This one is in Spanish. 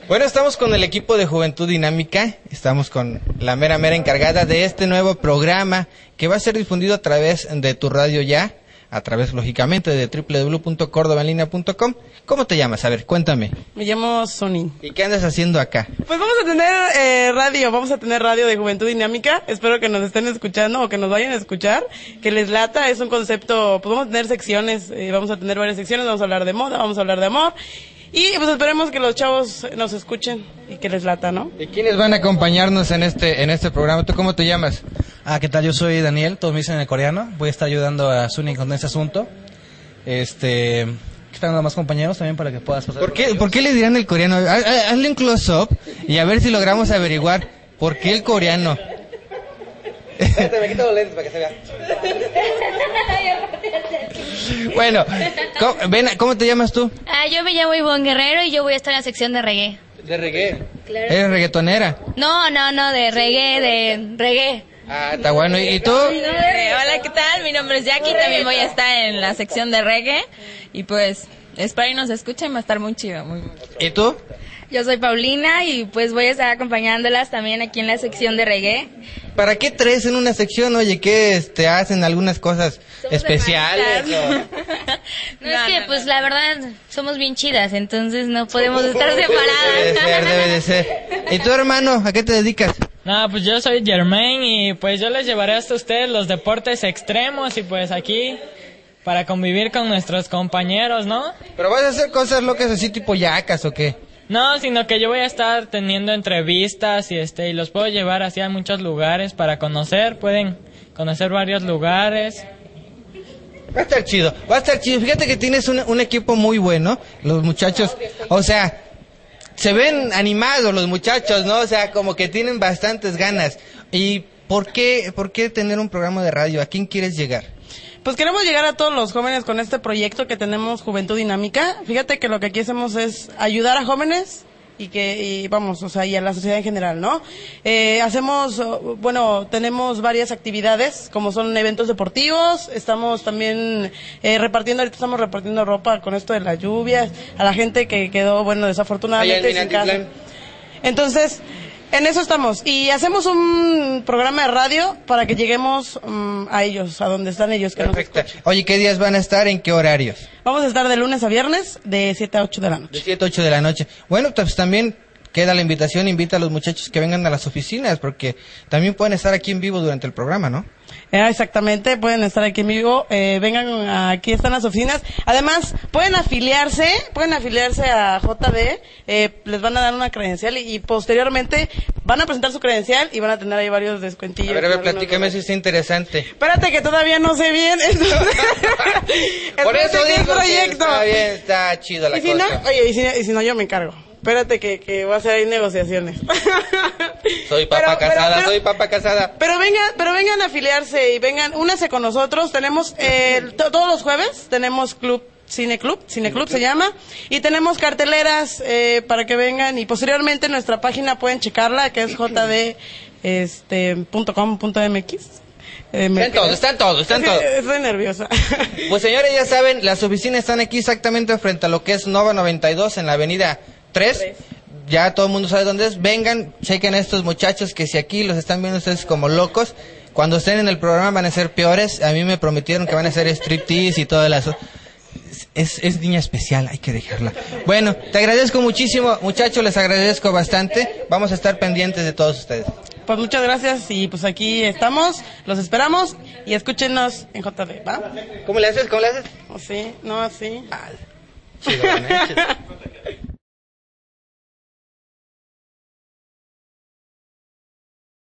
Bueno, estamos con el equipo de Juventud Dinámica, estamos con la mera encargada de este nuevo programa que va a ser difundido a través de tu radio ya, a través lógicamente de www.cordobaenlinea.com. ¿Cómo te llamas? A ver, cuéntame. Me llamo Sony. ¿Y qué andas haciendo acá? Pues vamos a tener vamos a tener radio de Juventud Dinámica, espero que nos estén escuchando o que nos vayan a escuchar, que les lata, es un concepto, pues vamos a tener secciones, vamos a tener varias secciones, vamos a hablar de moda, vamos a hablar de amor. Y pues esperemos que los chavos nos escuchen y que les lata, ¿no? ¿Y quiénes van a acompañarnos en este programa? ¿Tú cómo te llamas? ¿Qué tal? Yo soy Daniel, todos me dicen el coreano. Voy a estar ayudando a Suni con este asunto. Están más compañeros también para que puedas pasar. ¿Por qué le dirán el coreano? Hazle un close-up y a ver si logramos averiguar por qué el coreano. Espérate, me quito los lentes para que se vea. Bueno, ¿cómo te llamas tú? Yo me llamo Ivonne Guerrero y yo voy a estar en la sección de reggae. ¿De reggae? Claro. ¿Eres reggaetonera? No, de reggae. Está bueno. ¿Y tú? Hola, ¿qué tal? Mi nombre es Jackie, también voy a estar en la sección de reggae. Y pues, espero y nos escuchen, va a estar muy chido. Muy... ¿Y tú? Yo soy Paulina y pues voy a estar acompañándolas también aquí en la sección de reggae. ¿Para qué tres en una sección? Oye, ¿qué hacen algunas cosas especiales? No, es que pues la verdad somos bien chidas, entonces no podemos estar separadas. Debe de ser. ¿Y tú, hermano, a qué te dedicas? No, pues yo soy Germain y pues yo les llevaré hasta ustedes los deportes extremos y pues aquí para convivir con nuestros compañeros, ¿no? ¿Pero vas a hacer cosas locas así tipo yacas o qué? No, sino que yo voy a estar teniendo entrevistas y los puedo llevar así a muchos lugares para conocer, pueden conocer varios lugares. Va a estar chido. Fíjate que tienes un equipo muy bueno, los muchachos, o sea, se ven animados los muchachos, ¿no? O sea, como que tienen bastantes ganas. ¿Y por qué tener un programa de radio? ¿A quién quieres llegar? Pues queremos llegar a todos los jóvenes con este proyecto que tenemos Juventud Dinámica. Fíjate que lo que aquí hacemos es ayudar a jóvenes y a la sociedad en general, ¿no? Tenemos varias actividades, como son eventos deportivos, estamos también estamos repartiendo ropa con esto de las lluvias, a la gente que quedó, desafortunadamente sin casa. Entonces, en eso estamos, y hacemos un programa de radio para que lleguemos a ellos, a donde están ellos. Perfecto. Oye, ¿qué días van a estar? ¿En qué horarios? Vamos a estar de lunes a viernes, de 7 a 8 de la noche. De 7 a 8 de la noche. Bueno, pues también queda la invitación, invita a los muchachos que vengan a las oficinas, porque también pueden estar aquí en vivo durante el programa, ¿no? Exactamente, pueden estar aquí en vivo, vengan, aquí están las oficinas. Además, pueden afiliarse a JD, les van a dar una credencial y posteriormente van a presentar su credencial y van a tener ahí varios descuentillos. A ver, platícame si está interesante. Espérate que todavía no sé bien. Por eso digo proyecto. Está bien, está chido la cosa. Y si no, yo me encargo. Espérate que va a ser ahí negociaciones. Soy papa casada. Pero vengan a afiliarse y únanse con nosotros. Tenemos todos los jueves tenemos Cineclub se llama, y tenemos carteleras para que vengan, y posteriormente en nuestra página pueden checarla, que es jd.com.mx. Están todos. Estoy nerviosa. Pues señores, ya saben, las oficinas están aquí exactamente frente a lo que es Nova 92 en la avenida 3. Ya todo el mundo sabe dónde es. Vengan, chequen a estos muchachos que si aquí los están viendo ustedes como locos, cuando estén en el programa van a ser peores. A mí me prometieron que van a hacer striptease y todo el asunto. Es niña especial, hay que dejarla. Bueno, te agradezco muchísimo, muchachos, les agradezco bastante. Vamos a estar pendientes de todos ustedes. Pues muchas gracias y pues aquí estamos, los esperamos y escúchenos en JD, ¿va? ¿Cómo le haces? Así, no así. Chido, ¿no?